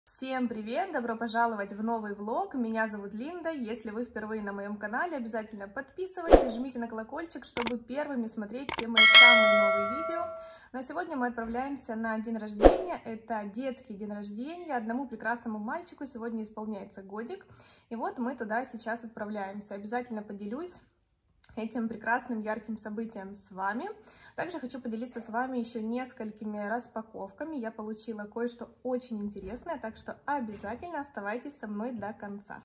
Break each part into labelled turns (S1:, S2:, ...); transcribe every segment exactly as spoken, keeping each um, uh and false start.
S1: Всем привет! Добро пожаловать в новый влог. Меня зовут Линда. Если вы впервые на моем канале, обязательно подписывайтесь, жмите на колокольчик, чтобы первыми смотреть все мои самые новые видео. Но сегодня мы отправляемся на день рождения. Это детский день рождения. Одному прекрасному мальчику сегодня исполняется годик. И вот мы туда сейчас отправляемся. Обязательно поделюсь этим прекрасным ярким событием с вами. Также хочу поделиться с вами еще несколькими распаковками. Я получила кое-что очень интересное, так что обязательно оставайтесь со мной до конца.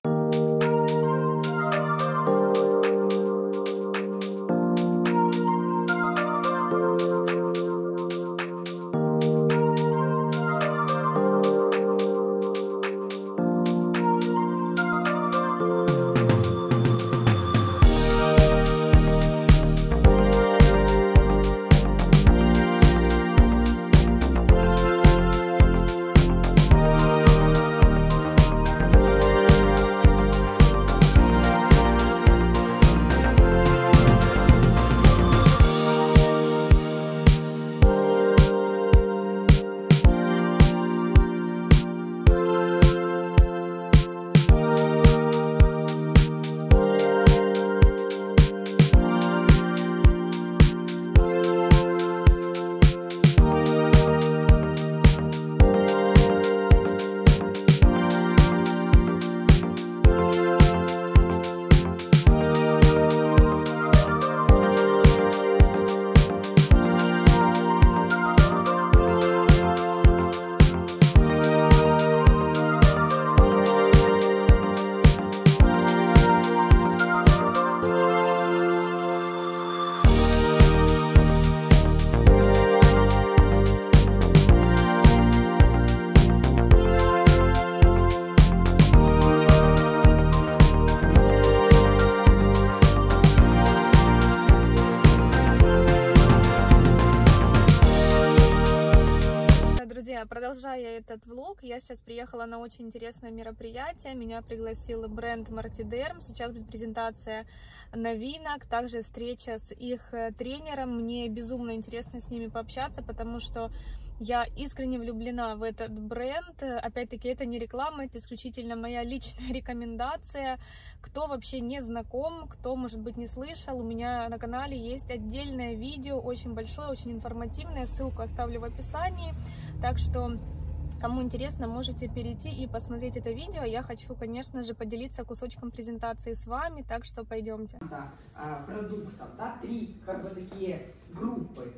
S1: Продолжая этот влог, я сейчас приехала на очень интересное мероприятие. Меня пригласил бренд Martiderm. Сейчас будет презентация новинок, также встреча с их тренером. Мне безумно интересно с ними пообщаться, потому что я искренне влюблена в этот бренд. Опять-таки, это не реклама, это исключительно моя личная рекомендация. Кто вообще не знаком, кто, может быть, не слышал, у меня на канале есть отдельное видео, очень большое, очень информативное. Ссылку оставлю в описании. Так что, кому интересно, можете перейти и посмотреть это видео. Я хочу, конечно же, поделиться кусочком презентации с вами, так что пойдемте.
S2: Да, продуктов, да, три как бы такие группы.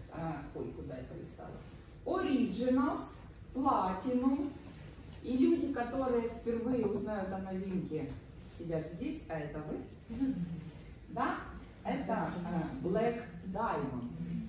S2: Ой, куда я полистала? Originals, Platinum, и люди, которые впервые узнают о новинке, сидят здесь, а это вы, да, это Black Diamond.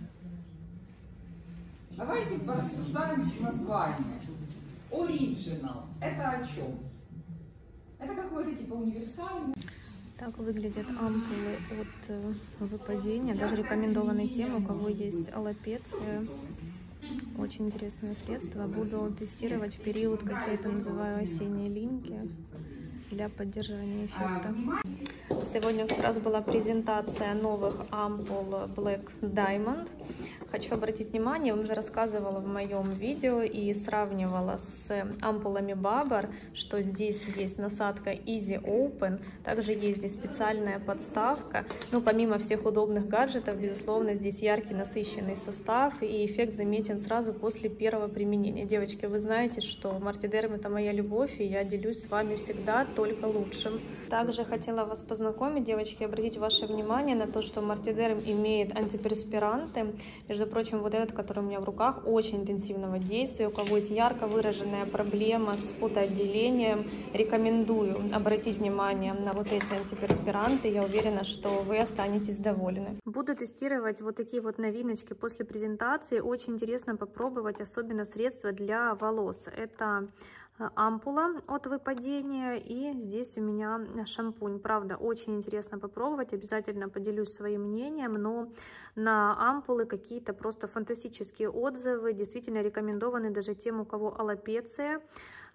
S2: Давайте порассуждаем с названия. Original, это о чем? Это какой-то типа универсальный.
S1: Так выглядят ампулы от выпадения, даже рекомендованы тем, у кого есть аллопеция. Очень интересное средство. Буду тестировать в период, как я это называю, осенние линьки, для поддержания эффекта. Сегодня как раз была презентация новых ампул Black Diamond. Хочу обратить внимание, я вам уже рассказывала в моем видео и сравнивала с ампулами Babar, что здесь есть насадка Easy Open, также есть здесь специальная подставка. Ну, помимо всех удобных гаджетов, безусловно, здесь яркий насыщенный состав, и эффект заметен сразу после первого применения. Девочки, вы знаете, что Martiderm — это моя любовь, и я делюсь с вами всегда только лучшим. Также хотела вас познакомить, девочки, обратить ваше внимание на то, что Martiderm имеет антиперспиранты. Между прочим, вот этот, который у меня в руках, очень интенсивного действия. У кого есть ярко выраженная проблема с потоотделением, рекомендую обратить внимание на вот эти антиперспиранты. Я уверена, что вы останетесь довольны. Буду тестировать вот такие вот новиночки после презентации. Очень интересно попробовать, особенно средства для волос. Это ампула от выпадения, и здесь у меня шампунь. Правда, очень интересно попробовать, обязательно поделюсь своим мнением, но на ампулы какие-то просто фантастические отзывы, действительно рекомендованы даже тем, у кого аллопеция.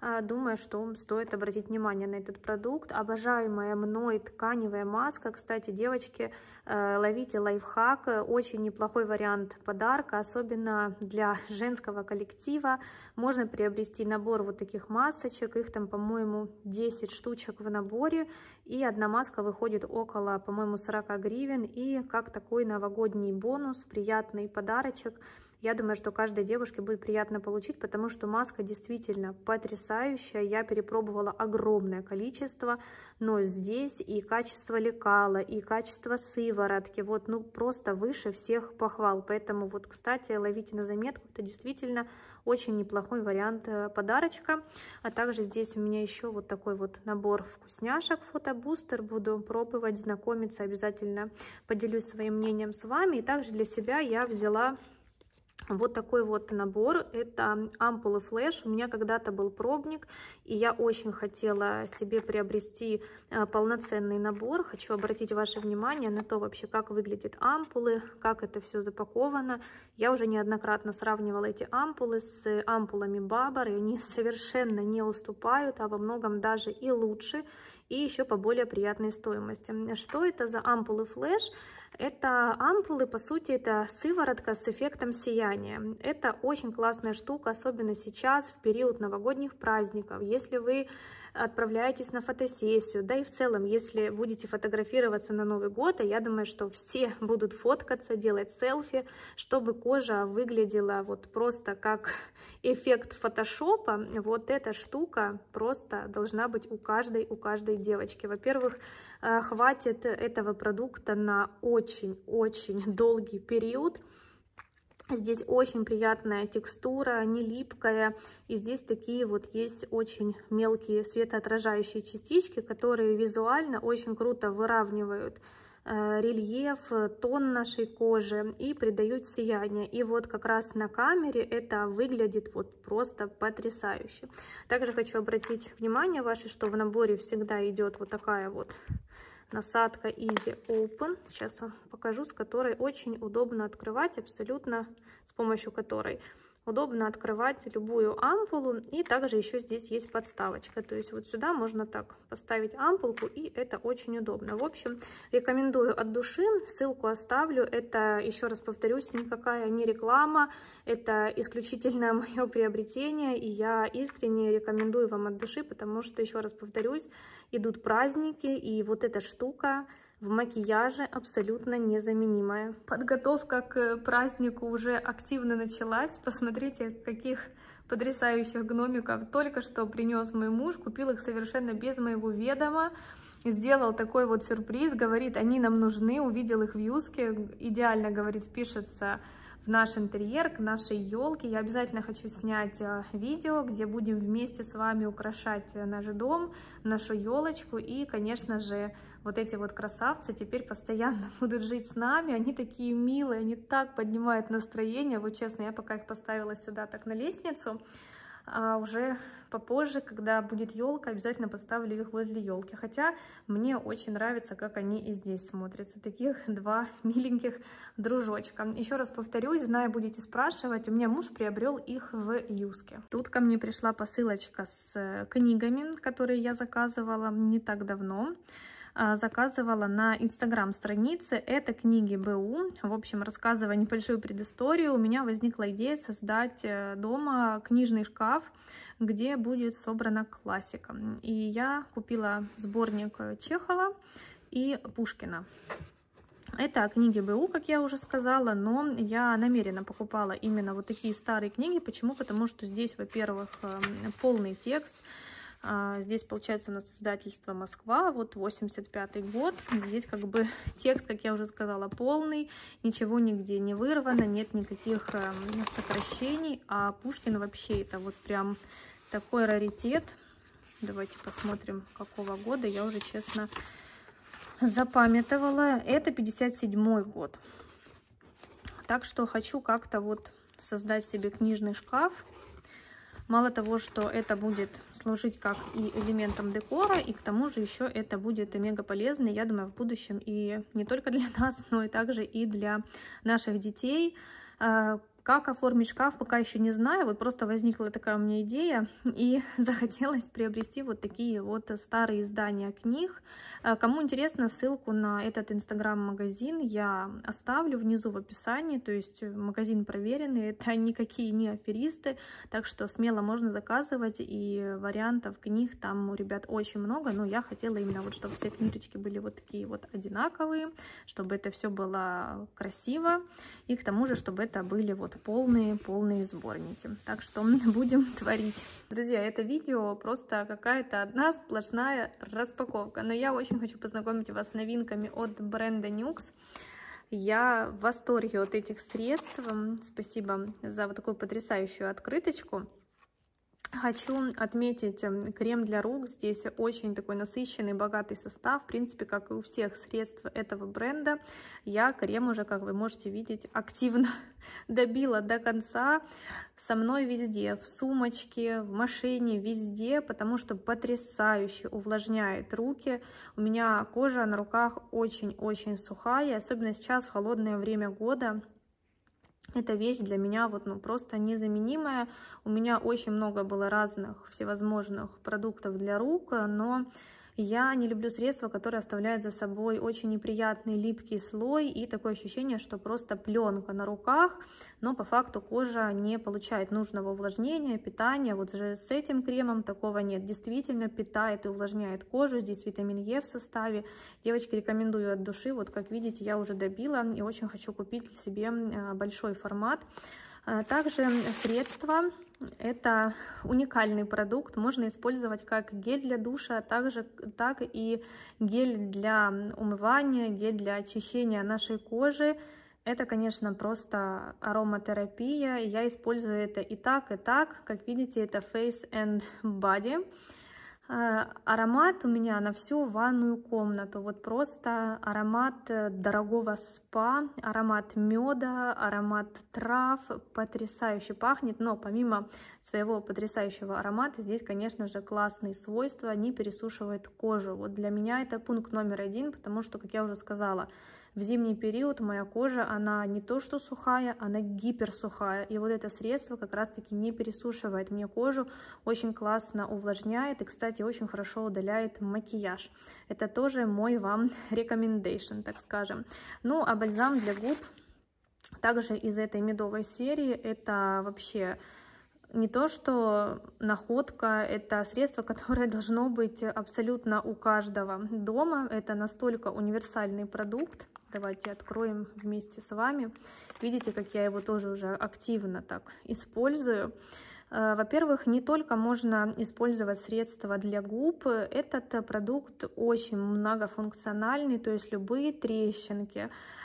S1: думаю, что стоит обратить внимание на этот продукт. Обожаемая мной тканевая маска. Кстати, девочки, ловите лайфхак. Очень неплохой вариант подарка, особенно для женского коллектива. Можно приобрести набор вот таких масочек. Их там, по-моему, десять штучек в наборе. И одна маска выходит около, по-моему, сорок гривен. И как такой новогодний бонус, приятный подарочек. Я думаю, что каждой девушке будет приятно получить, потому что маска действительно потрясающая. Я перепробовала огромное количество, но здесь и качество лекала, и качество сыворотки, вот, ну, просто выше всех похвал. Поэтому, вот, кстати, ловите на заметку, это действительно очень неплохой вариант подарочка. А также здесь у меня еще вот такой вот набор вкусняшек, фотобустер. Буду пробовать, знакомиться, обязательно поделюсь своим мнением с вами. И также для себя я взяла вот такой вот набор. Это ампулы флэш. У меня когда-то был пробник, и я очень хотела себе приобрести полноценный набор. Хочу обратить ваше внимание на то вообще, как выглядят ампулы, как это все запаковано. Я уже неоднократно сравнивала эти ампулы с ампулами Бабар, и они совершенно не уступают, а во многом даже и лучше, и еще по более приятной стоимости. Что это за ампулы флэш? Это ампулы, по сути, это сыворотка с эффектом сияния. Это очень классная штука, особенно сейчас, в период новогодних праздников. Если вы отправляетесь на фотосессию, да и в целом, если будете фотографироваться на Новый год, я думаю, что все будут фоткаться, делать селфи, чтобы кожа выглядела вот просто как эффект фотошопа. Вот эта штука просто должна быть у каждой, у каждой девочки. Во-первых, хватит этого продукта на очень-очень долгий период. Здесь очень приятная текстура, не липкая. И здесь такие вот есть очень мелкие светоотражающие частички, которые визуально очень круто выравнивают рельеф, тон нашей кожи и придают сияние. И вот как раз на камере это выглядит вот просто потрясающе. Также хочу обратить внимание ваше, что в наборе всегда идет вот такая вот насадка Easy Open. Сейчас вам покажу, с которой очень удобно открывать, абсолютно с помощью которой удобно открывать любую ампулу. И также еще здесь есть подставочка, то есть вот сюда можно так поставить ампулку, и это очень удобно. В общем, рекомендую от души, ссылку оставлю. Это, еще раз повторюсь, никакая не реклама, это исключительно мое приобретение, и я искренне рекомендую вам от души, потому что, еще раз повторюсь, идут праздники, и вот эта штука в макияже абсолютно незаменимая. Подготовка к празднику уже активно началась. Посмотрите, каких потрясающих гномиков только что принес мой муж. Купил их совершенно без моего ведома. Сделал такой вот сюрприз. Говорит, они нам нужны. Увидел их в Юске. Идеально, говорит, впишется в наш интерьер, к нашей елке. Я обязательно хочу снять видео, где будем вместе с вами украшать наш дом, нашу елочку. И, конечно же, вот эти вот красавцы теперь постоянно будут жить с нами. Они такие милые, они так поднимают настроение. Вот честно, я пока их поставила сюда так на лестницу, а уже попозже, когда будет елка, обязательно поставлю их возле елки. Хотя мне очень нравится, как они и здесь смотрятся. Таких два миленьких дружочка. Еще раз повторюсь, знаю, будете спрашивать, у меня муж приобрел их в Юске. Тут ко мне пришла посылочка с книгами, которые я заказывала не так давно. Заказывала на инстаграм-странице. Это книги БУ. В общем, рассказывая небольшую предысторию, у меня возникла идея создать дома книжный шкаф, где будет собрана классика. И я купила сборник Чехова и Пушкина. Это книги БУ, как я уже сказала, но я намеренно покупала именно вот такие старые книги. Почему? Потому что здесь, во-первых, полный текст. Здесь, получается, у нас издательство Москва, вот восемьдесят пятый год. Здесь как бы текст, как я уже сказала, полный, ничего нигде не вырвано, нет никаких сокращений. А Пушкин вообще это вот прям такой раритет. Давайте посмотрим, какого года, я уже, честно, запамятовала. Это пятьдесят седьмой год. Так что хочу как-то вот создать себе книжный шкаф. Мало того, что это будет служить как и элементом декора, и к тому же еще это будет мега полезно, я думаю, в будущем и не только для нас, но и также и для наших детей. Как оформить шкаф, пока еще не знаю. Вот просто возникла такая у меня идея, и захотелось приобрести вот такие вот старые издания книг. Кому интересно, ссылку на этот инстаграм-магазин я оставлю внизу в описании. То есть магазин проверенный, это никакие не аферисты, так что смело можно заказывать, и вариантов книг там у ребят очень много. Но я хотела именно вот, чтобы все книжечки были вот такие вот одинаковые, чтобы это все было красиво, и к тому же, чтобы это были вот полные полные сборники. Так что будем творить. Друзья, это видео просто какая-то одна сплошная распаковка, но я очень хочу познакомить вас с новинками от бренда Nuxe. Я в восторге от этих средств. Спасибо за вот такую потрясающую открыточку. Хочу отметить крем для рук. Здесь очень такой насыщенный, богатый состав. В принципе, как и у всех средств этого бренда, я крем уже, как вы можете видеть, активно добила до конца. Со мной везде, в сумочке, в машине, везде, потому что потрясающе увлажняет руки. У меня кожа на руках очень-очень сухая, особенно сейчас, в холодное время года. Эта вещь для меня вот, ну, просто незаменимая. У меня очень много было разных всевозможных продуктов для рук, но я не люблю средства, которые оставляют за собой очень неприятный липкий слой и такое ощущение, что просто пленка на руках, но по факту кожа не получает нужного увлажнения, питания. Вот же с этим кремом такого нет. Действительно питает и увлажняет кожу. Здесь витамин Е в составе. Девочки, рекомендую от души. Вот как видите, я уже добила и очень хочу купить для себе большой формат. Также средство — это уникальный продукт, можно использовать как гель для душа, а также так и гель для умывания, гель для очищения нашей кожи. Это, конечно, просто ароматерапия. Я использую это и так, и так. Как видите, это Face and Body. Аромат у меня на всю ванную комнату. Вот просто аромат дорогого спа, аромат меда, аромат трав. Потрясающе пахнет. Но помимо своего потрясающего аромата, здесь, конечно же, классные свойства. Не пересушивает кожу. Вот для меня это пункт номер один, потому что, как я уже сказала, в зимний период моя кожа, она не то что сухая, она гиперсухая. И вот это средство как раз-таки не пересушивает мне кожу, очень классно увлажняет и, кстати, очень хорошо удаляет макияж. Это тоже мой вам recommendation, так скажем. Ну, а бальзам для губ также из этой медовой серии. Это вообще не то что находка, это средство, которое должно быть абсолютно у каждого дома. Это настолько универсальный продукт. Давайте откроем вместе с вами. Видите, как я его тоже уже активно так использую. Во-первых, не только можно использовать средства для губ, этот продукт очень многофункциональный, то есть любые трещинки.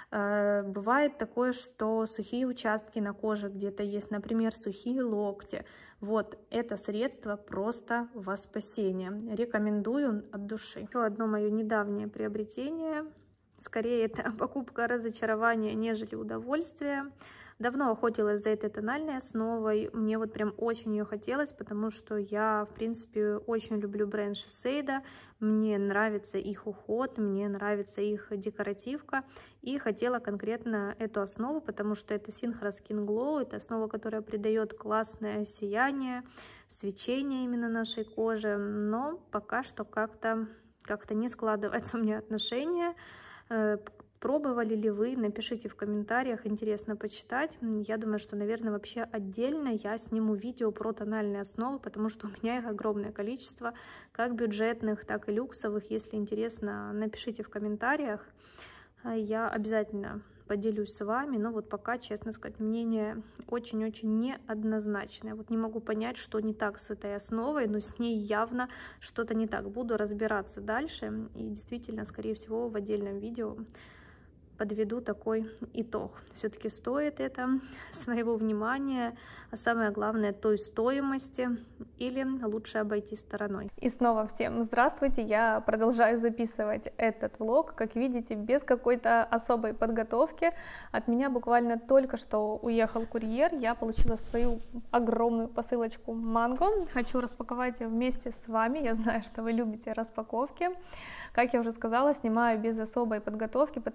S1: Бывает такое, что сухие участки на коже где-то есть, например, сухие локти. Вот это средство просто во спасение. Рекомендую от души. Еще одно мое недавнее приобретение. Скорее, это покупка разочарования, нежели удовольствия. Давно охотилась за этой тональной основой. Мне вот прям очень ее хотелось, потому что я, в принципе, очень люблю бренд Shiseido. Мне нравится их уход, мне нравится их декоративка. И хотела конкретно эту основу, потому что это Synchro Skin Glow. Это основа, которая придает классное сияние, свечение именно нашей коже. Но пока что как-то как-то не складываются у меня отношения. Пробовали ли вы? Напишите в комментариях, интересно почитать. Я думаю, что, наверное, вообще отдельно я сниму видео про тональные основы, потому что у меня их огромное количество, как бюджетных, так и люксовых. Если интересно, напишите в комментариях. Я обязательно поделюсь с вами, но вот пока, честно сказать, мнение очень-очень неоднозначное. Вот не могу понять, что не так с этой основой, но с ней явно что-то не так. Буду разбираться дальше и действительно, скорее всего, в отдельном видео подведу такой итог. Все-таки стоит это своего внимания, а самое главное той стоимости, или лучше обойти стороной. И снова всем здравствуйте, я продолжаю записывать этот влог, как видите, без какой-то особой подготовки. От меня буквально только что уехал курьер, я получила свою огромную посылочку манго, хочу распаковать ее вместе с вами, я знаю, что вы любите распаковки. Как я уже сказала, снимаю без особой подготовки, потому что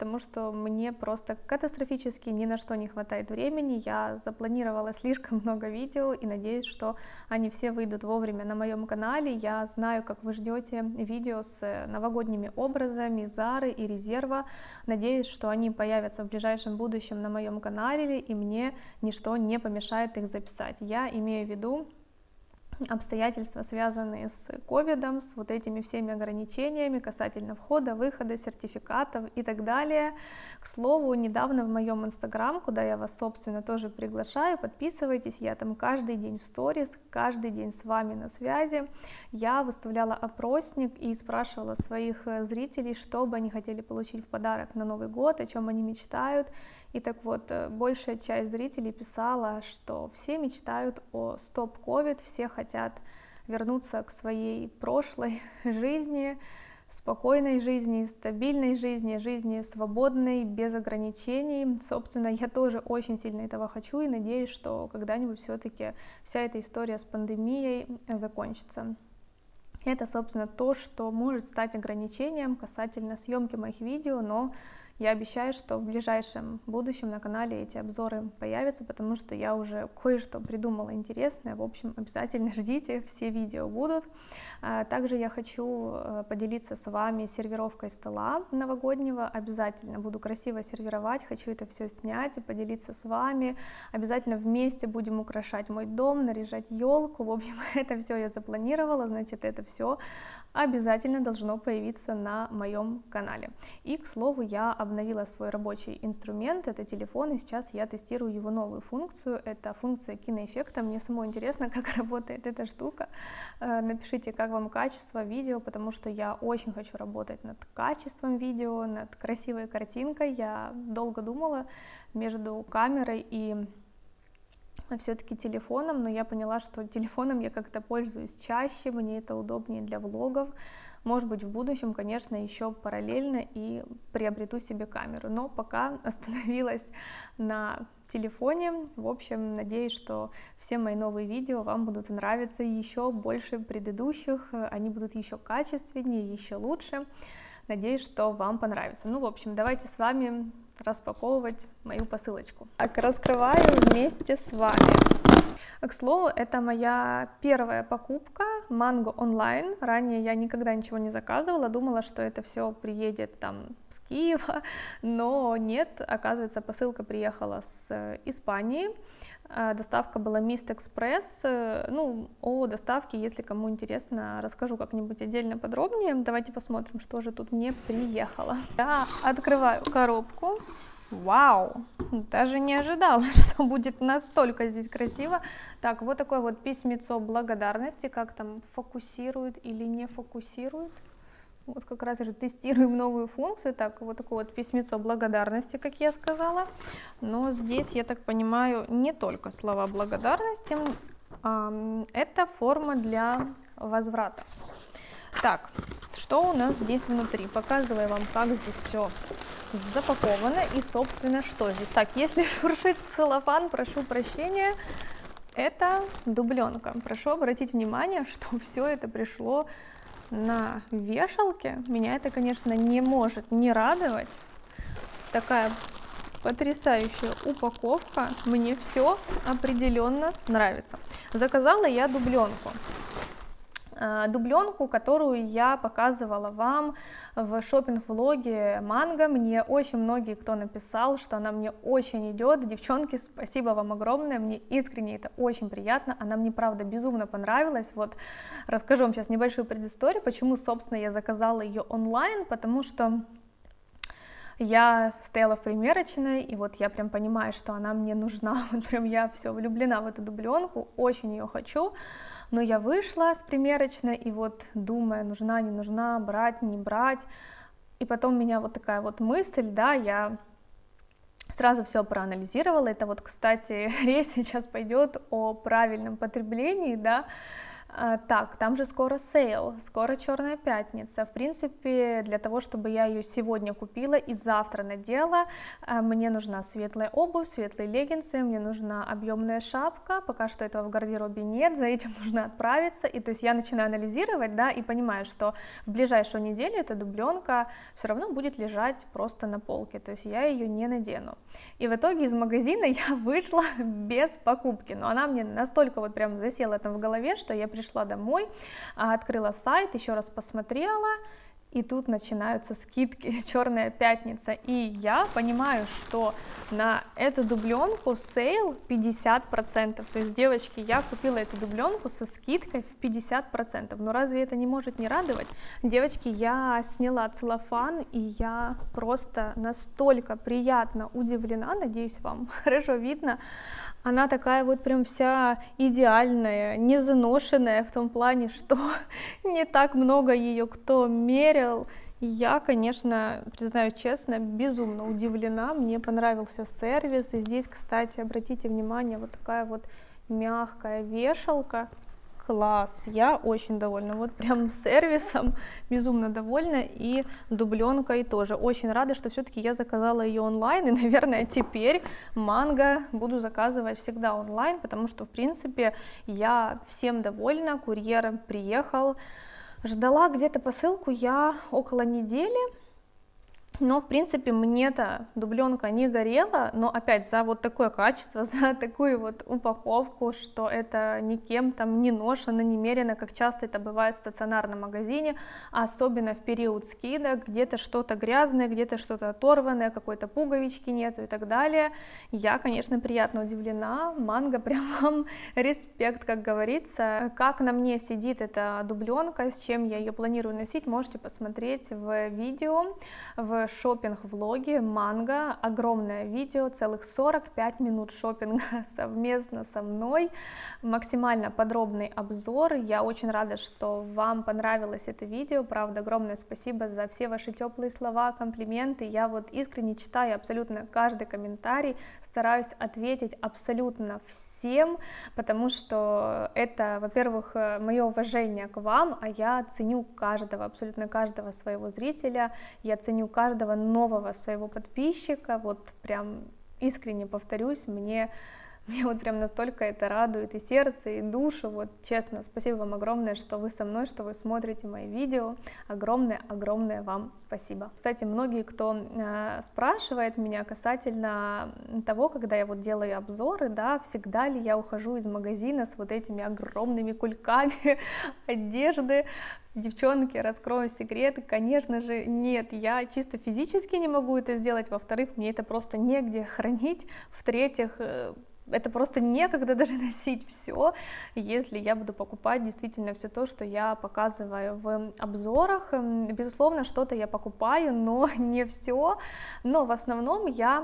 S1: что мне просто катастрофически ни на что не хватает времени. Я запланировала слишком много видео и надеюсь, что они все выйдут вовремя на моем канале. Я знаю, как вы ждете видео с новогодними образами Зары и Резерва. Надеюсь, что они появятся в ближайшем будущем на моем канале, и мне ничто не помешает их записать. Я имею в виду обстоятельства, связанные с ковидом, с вот этими всеми ограничениями касательно входа, выхода, сертификатов и так далее. К слову, недавно в моем инстаграм, куда я вас, собственно, тоже приглашаю, подписывайтесь, я там каждый день в сторис, каждый день с вами на связи, я выставляла опросник и спрашивала своих зрителей, что бы они хотели получить в подарок на Новый год, о чем они мечтают. И так вот, большая часть зрителей писала, что все мечтают о стоп-ковид, все хотят вернуться к своей прошлой жизни, спокойной жизни, стабильной жизни, жизни свободной, без ограничений. Собственно, я тоже очень сильно этого хочу и надеюсь, что когда-нибудь все-таки вся эта история с пандемией закончится. Это, собственно, то, что может стать ограничением касательно съемки моих видео, но я обещаю, что в ближайшем будущем на канале эти обзоры появятся, потому что я уже кое-что придумала интересное. В общем, обязательно ждите, все видео будут. Также я хочу поделиться с вами сервировкой стола новогоднего. Обязательно буду красиво сервировать, хочу это все снять и поделиться с вами. Обязательно вместе будем украшать мой дом, наряжать елку. В общем, это все я запланировала, значит, это все обязательно должно появиться на моем канале. И, к слову, я обновила свой рабочий инструмент, это телефон, и сейчас я тестирую его новую функцию, это функция киноэффекта. Мне самой интересно, как работает эта штука. Напишите, как вам качество видео, потому что я очень хочу работать над качеством видео, над красивой картинкой. Я долго думала между камерой и все-таки телефоном, но я поняла, что телефоном я как-то пользуюсь чаще, мне это удобнее для влогов. Может быть, в будущем, конечно, еще параллельно и приобрету себе камеру, но пока остановилась на телефоне. В общем, надеюсь, что все мои новые видео вам будут нравиться еще больше предыдущих, они будут еще качественнее, еще лучше. Надеюсь, что вам понравится. Ну, в общем, давайте с вами распаковывать мою посылочку. Так, раскрываю вместе с вами. К слову, это моя первая покупка Mango онлайн. Ранее я никогда ничего не заказывала, думала, что это все приедет там с Киева, но нет, оказывается, посылка приехала с Испании. Доставка была Mist Express. Ну, о доставке, если кому интересно, расскажу как-нибудь отдельно подробнее. Давайте посмотрим, что же тут мне приехало. Я открываю коробку. Вау! Даже не ожидала, что будет настолько здесь красиво. Так, вот такое вот письмецо благодарности. Как там, фокусирует или не фокусирует? Вот как раз же тестируем новую функцию. Так, вот такое вот письмецо благодарности, как я сказала. Но здесь, я так понимаю, не только слова благодарности. Это форма для возврата. Так, что у нас здесь внутри? Показываю вам, как здесь все запаковано и, собственно, что здесь. Так, если шуршит целлофан, прошу прощения, это дубленка. Прошу обратить внимание, что все это пришло на вешалке. Меня это, конечно, не может не радовать. Такая потрясающая упаковка. Мне все определенно нравится. Заказала я дубленку. Дубленку, которую я показывала вам в шопинг-влоге Манго. Мне очень многие кто написал, что она мне очень идет. Девчонки, спасибо вам огромное, мне искренне это очень приятно. Она мне, правда, безумно понравилась. Вот расскажу вам сейчас небольшую предысторию, почему, собственно, я заказала ее онлайн, потому что я стояла в примерочной, и вот я прям понимаю, что она мне нужна. Вот прям я все влюблена в эту дубленку, очень ее хочу. Но я вышла с примерочной, и вот думая, нужна, не нужна, брать, не брать. И потом у меня вот такая вот мысль, да, я сразу все проанализировала. Это вот, кстати, речь сейчас пойдет о правильном потреблении, да. А, так, там же скоро сейл, скоро Черная пятница. В принципе, для того, чтобы я ее сегодня купила и завтра надела, мне нужна светлая обувь, светлые леггинсы, мне нужна объемная шапка. Пока что этого в гардеробе нет, за этим нужно отправиться. И то есть я начинаю анализировать, да, и понимаю, что в ближайшую неделю эта дубленка все равно будет лежать просто на полке, то есть я ее не надену. И в итоге из магазина я вышла без покупки, но она мне настолько вот прям засела там в голове, что я пришла домой, открыла сайт, еще раз посмотрела, и тут начинаются скидки, Черная пятница, и я понимаю, что на эту дубленку сейл пятьдесят процентов, то есть, девочки, я купила эту дубленку со скидкой в пятьдесят процентов, но разве это не может не радовать? Девочки, я сняла целлофан, и я просто настолько приятно удивлена, надеюсь, вам хорошо видно. Она такая вот прям вся идеальная, не заношенная в том плане, что не так много ее кто мерил. Я, конечно, признаюсь честно, безумно удивлена, мне понравился сервис. И здесь, кстати, обратите внимание, вот такая вот мягкая вешалка. Класс, я очень довольна, вот прям сервисом безумно довольна, и дубленкой тоже. Очень рада, что все-таки я заказала ее онлайн, и, наверное, теперь манго буду заказывать всегда онлайн, потому что, в принципе, я всем довольна, курьер приехал, ждала где-то посылку я около недели. Но, в принципе, мне-то дубленка не горела, но опять за вот такое качество, за такую вот упаковку, что это никем там не ношено, не мерено, как часто это бывает в стационарном магазине, особенно в период скидок, где-то что-то грязное, где-то что-то оторванное, какой-то пуговички нету и так далее. Я, конечно, приятно удивлена, манго, прям вам респект, как говорится. Как на мне сидит эта дубленка, с чем я ее планирую носить, можете посмотреть в видео, в шопинг-влоге манго, огромное видео, целых сорок пять минут шопинга совместно со мной, максимально подробный обзор. Я очень рада, что вам понравилось это видео, правда, огромное спасибо за все ваши теплые слова, комплименты. Я вот искренне читаю абсолютно каждый комментарий, стараюсь ответить абсолютно всем, потому что это, во-первых, мое уважение к вам, а я ценю каждого, абсолютно каждого своего зрителя, я ценю каждого нового своего подписчика, вот прям искренне повторюсь, мне, мне вот прям настолько это радует и сердце, и душу, вот честно, спасибо вам огромное, что вы со мной, что вы смотрите мои видео, огромное-огромное вам спасибо. Кстати, многие, кто э, спрашивает меня касательно того, когда я вот делаю обзоры, да, всегда ли я ухожу из магазина с вот этими огромными кульками одежды. Девчонки, раскрою секрет, конечно же, нет, я чисто физически не могу это сделать, во-вторых, мне это просто негде хранить, в-третьих, это просто некогда даже носить все, если я буду покупать действительно все то, что я показываю в обзорах. Безусловно, что-то я покупаю, но не все, но в основном я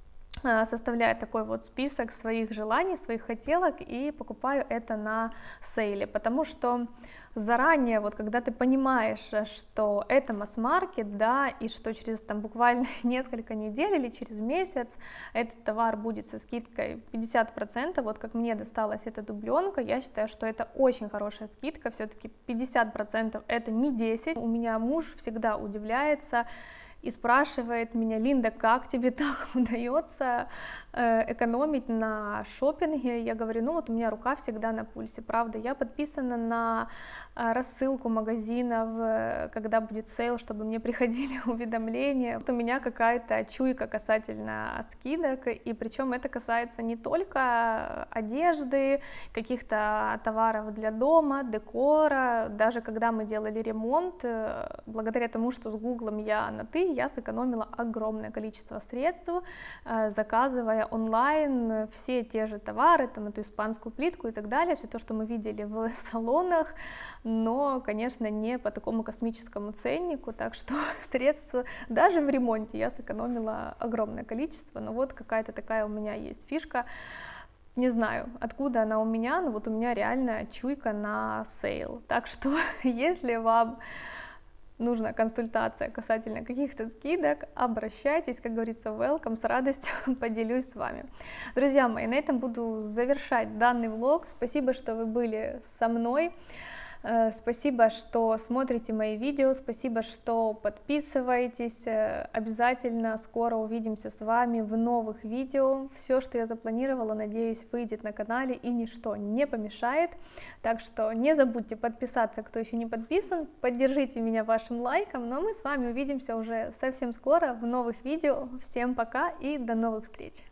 S1: составляю такой вот список своих желаний, своих хотелок и покупаю это на сейле, потому что заранее, вот когда ты понимаешь, что это масс-маркет, да, и что через там буквально несколько недель или через месяц этот товар будет со скидкой пятьдесят процентов, вот как мне досталась эта дубленка, я считаю, что это очень хорошая скидка, все-таки пятьдесят процентов это не десять, у меня муж всегда удивляется и спрашивает меня: Линда, как тебе так удается э, экономить на шопинге? Я говорю, ну вот у меня рука всегда на пульсе, правда, я подписана на э, рассылку магазинов, э, когда будет сейл, чтобы мне приходили уведомления. Вот у меня какая-то чуйка касательно скидок, и причем это касается не только одежды, каких-то товаров для дома, декора, даже когда мы делали ремонт, э, благодаря тому, что с Гуглом я на «ты», я сэкономила огромное количество средств, заказывая онлайн все те же товары, там эту испанскую плитку и так далее, все то, что мы видели в салонах, но, конечно, не по такому космическому ценнику, так что средств даже в ремонте я сэкономила огромное количество, но вот какая-то такая у меня есть фишка. Не знаю, откуда она у меня, но вот у меня реально чуйка на сейл, так что если вам нужна консультация касательно каких-то скидок, обращайтесь, как говорится, welcome, с радостью поделюсь с вами. Друзья мои, на этом буду завершать данный влог. Спасибо, что вы были со мной. Спасибо, что смотрите мои видео, спасибо, что подписываетесь. Обязательно скоро увидимся с вами в новых видео. Все, что я запланировала, надеюсь, выйдет на канале и ничто не помешает. Так что не забудьте подписаться, кто еще не подписан, поддержите меня вашим лайком. Но мы с вами увидимся уже совсем скоро в новых видео. Всем пока и до новых встреч!